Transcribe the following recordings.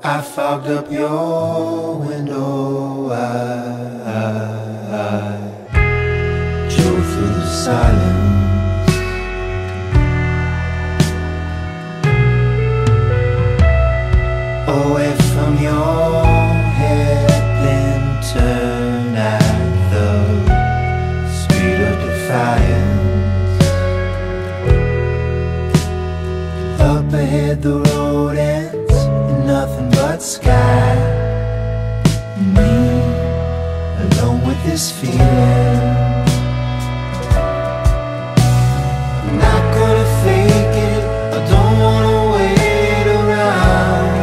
I fogged up your window. I drove through the silence, away from your hairpin turn at the speed of defiance. Up ahead the road ends in nothing but sky. Me alone with this feeling. I'm not gonna fake it, I don't wanna wait around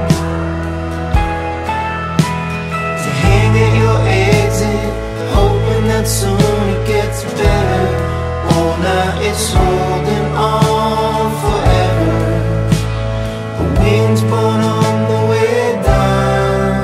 to hang at your exit, hoping that soon it gets better. Oh, now it's holding on forever. The wind's blown on the way down.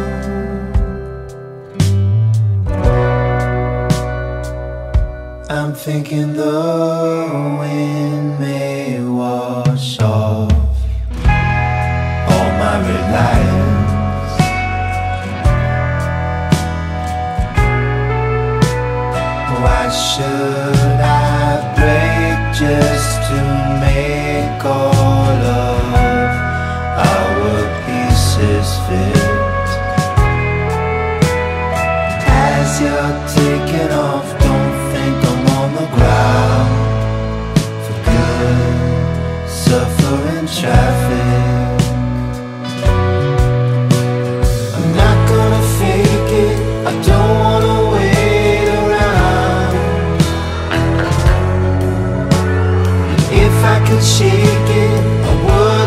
I'm thinking the wind may wash off all my reliance. Why should I break just to make all of our pieces fit? As you're taking off, don't think I'm on the ground for good, suffering traffic. I'm not gonna fake it, I don't wanna wait around. If I could shake it, I would.